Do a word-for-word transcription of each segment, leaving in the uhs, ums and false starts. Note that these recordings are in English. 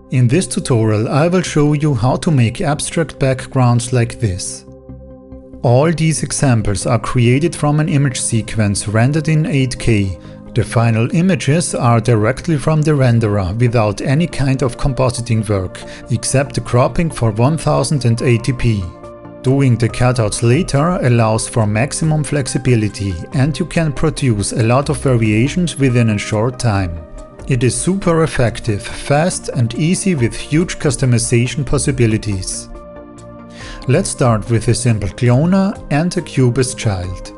In this tutorial I will show you how to make abstract backgrounds like this. All these examples are created from an image sequence rendered in eight K. The final images are directly from the renderer without any kind of compositing work, except the cropping for one thousand eighty p. Doing the cutouts later allows for maximum flexibility, and you can produce a lot of variations within a short time. It is super effective, fast and easy with huge customization possibilities. Let's start with a simple cloner and a cube as child.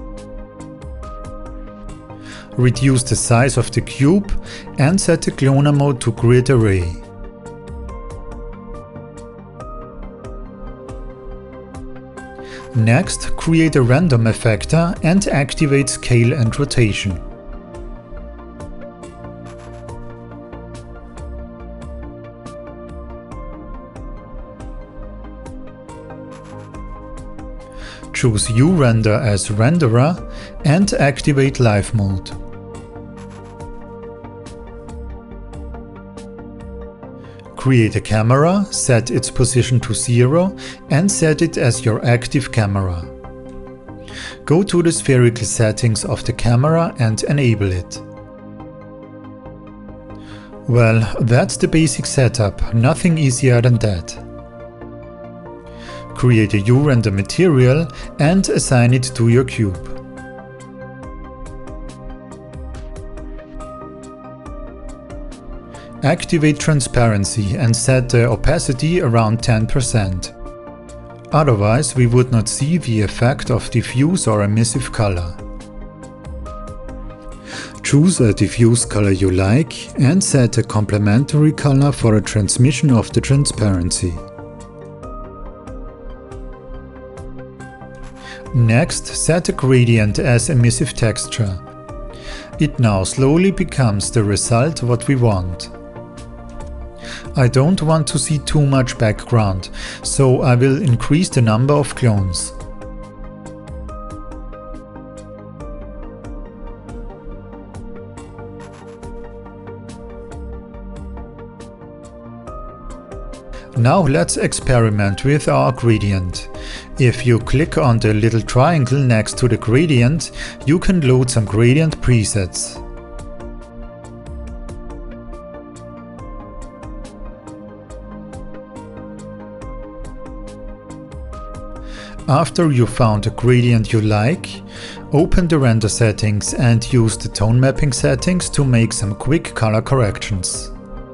Reduce the size of the cube and set the cloner mode to grid array. Next, create a random effector and activate scale and rotation. Choose uRender as renderer and activate live mode. Create a camera, set its position to zero and set it as your active camera. Go to the spherical settings of the camera and enable it. Well, that's the basic setup, nothing easier than that. Create a uRender material and assign it to your cube. Activate transparency and set the opacity around ten percent. Otherwise we would not see the effect of diffuse or emissive color. Choose a diffuse color you like and set a complementary color for a transmission of the transparency. Next, set a gradient as emissive texture. It now slowly becomes the result what we want. I don't want to see too much background, so I will increase the number of clones. Now let's experiment with our gradient. If you click on the little triangle next to the gradient, you can load some gradient presets. After you found a gradient you like, open the render settings and use the tone mapping settings to make some quick color corrections.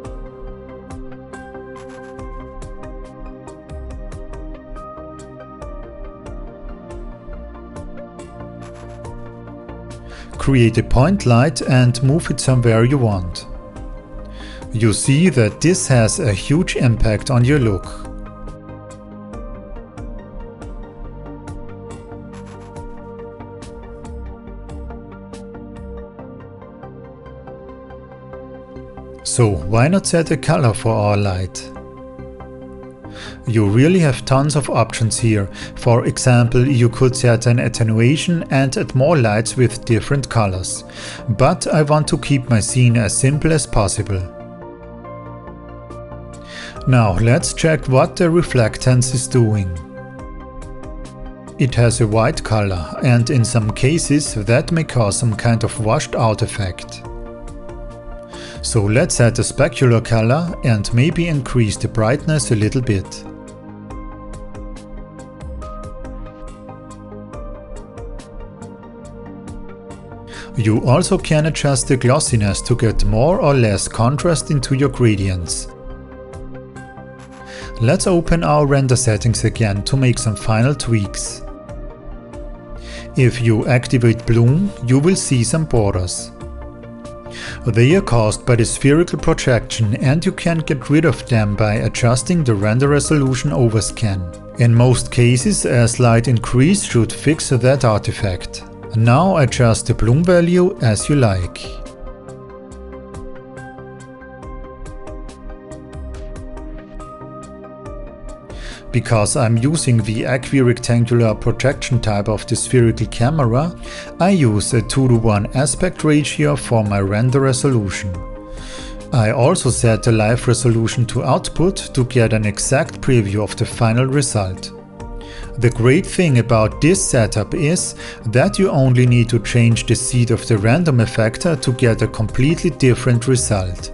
Create a point light and move it somewhere you want. You see that this has a huge impact on your look. So why not set a color for our light? You really have tons of options here. For example, you could set an attenuation and add more lights with different colors. But I want to keep my scene as simple as possible. Now let's check what the reflectance is doing. It has a white color, and in some cases that may cause some kind of washed out effect. So let's add a specular color and maybe increase the brightness a little bit. You also can adjust the glossiness to get more or less contrast into your gradients. Let's open our render settings again to make some final tweaks. If you activate bloom, you will see some borders. They are caused by the spherical projection and you can get rid of them by adjusting the render resolution overscan. In most cases, a slight increase should fix that artifact. Now adjust the bloom value as you like. Because I'm using the equirectangular projection type of the spherical camera, I use a two to one aspect ratio for my render resolution. I also set the live resolution to output to get an exact preview of the final result. The great thing about this setup is that you only need to change the seed of the random effector to get a completely different result.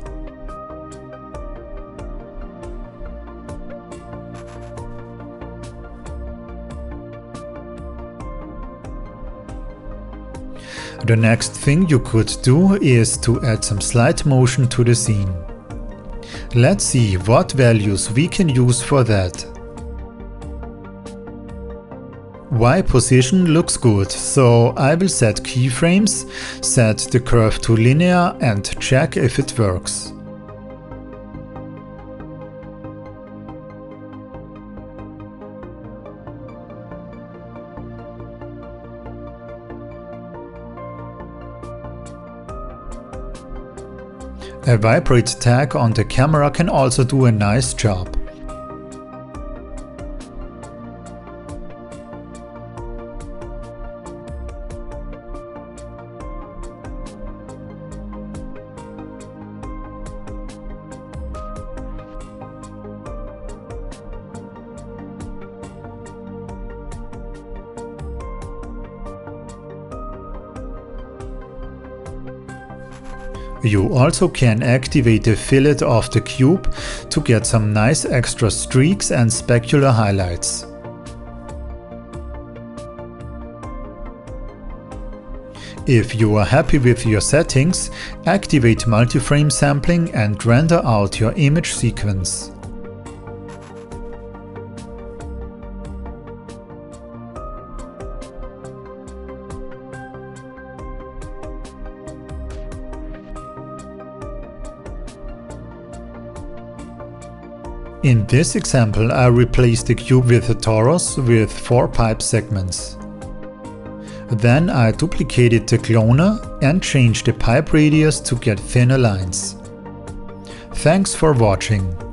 The next thing you could do is to add some slide motion to the scene. Let's see what values we can use for that. Y position looks good, so I will set keyframes, set the curve to linear and check if it works. A vibrate tag on the camera can also do a nice job. You also can activate the fillet of the cube to get some nice extra streaks and specular highlights. If you are happy with your settings, activate multiframe sampling and render out your image sequence. In this example, I replaced the cube with a torus with four pipe segments. Then I duplicated the cloner and changed the pipe radius to get thinner lines. Thanks for watching.